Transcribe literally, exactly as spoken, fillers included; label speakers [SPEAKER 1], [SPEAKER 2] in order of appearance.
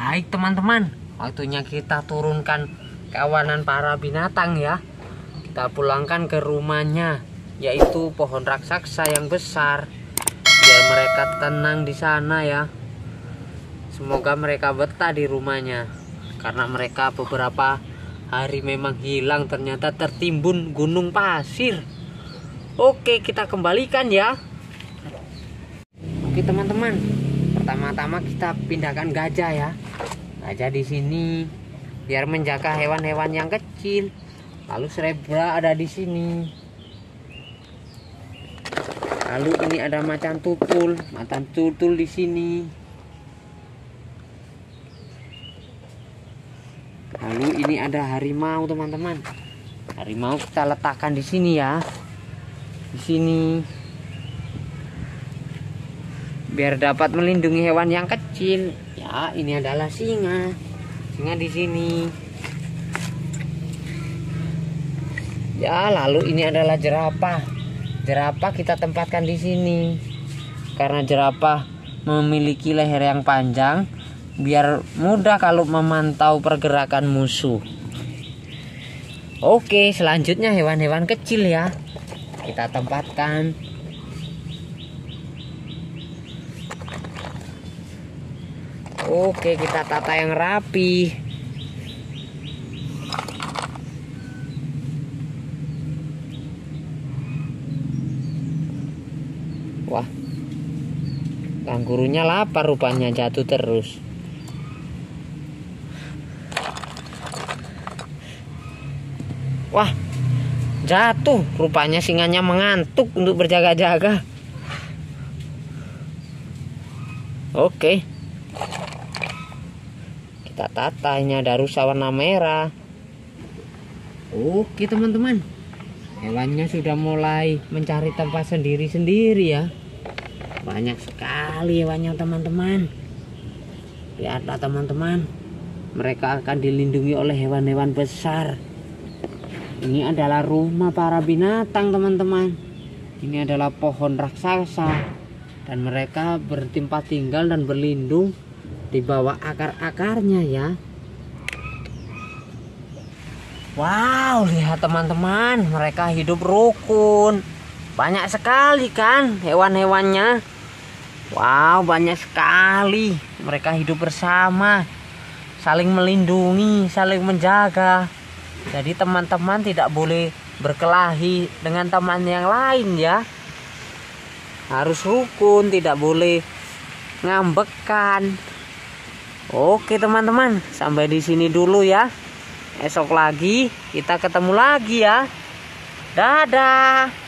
[SPEAKER 1] Baik teman-teman, waktunya kita turunkan kawanan para binatang ya. Kita pulangkan ke rumahnya, yaitu pohon raksasa yang besar, biar mereka tenang di sana ya. Semoga mereka betah di rumahnya, karena mereka beberapa hari memang hilang, ternyata tertimbun gunung pasir. Oke, kita kembalikan ya. Oke teman-teman, pertama-tama kita pindahkan gajah ya. Gajah di sini biar menjaga hewan-hewan yang kecil. Lalu zebra ada di sini. Lalu ini ada macan tutul, macan tutul di sini. Lalu ini ada harimau teman-teman. Harimau kita letakkan di sini ya. Di sini. Biar dapat melindungi hewan yang kecil. Ya, ini adalah singa. Singa di sini. Ya, lalu ini adalah jerapah. Jerapah kita tempatkan di sini. Karena jerapah memiliki leher yang panjang, biar mudah kalau memantau pergerakan musuh. Oke, selanjutnya hewan-hewan kecil ya. Kita tempatkan. Oke, kita tata yang rapi. Wah, kangurunya lapar rupanya, jatuh terus. Wah, jatuh. Rupanya singanya mengantuk untuk berjaga-jaga. Oke, kita tata. Ini ada rusa warna merah. Oke teman-teman, hewannya sudah mulai mencari tempat sendiri-sendiri ya. Banyak sekali hewannya teman-teman. Lihatlah teman-teman, mereka akan dilindungi oleh hewan-hewan besar. Ini adalah rumah para binatang teman-teman. Ini adalah pohon raksasa, dan mereka bertempat tinggal dan berlindung di bawah akar-akarnya ya. Wow, lihat teman-teman, mereka hidup rukun. Banyak sekali kan hewan-hewannya. Wow, banyak sekali. Mereka hidup bersama, saling melindungi, saling menjaga. Jadi teman-teman tidak boleh berkelahi dengan teman yang lain ya. Harus rukun, tidak boleh ngambekkan. Oke teman-teman, sampai di sini dulu ya. Esok lagi kita ketemu lagi ya. Dadah.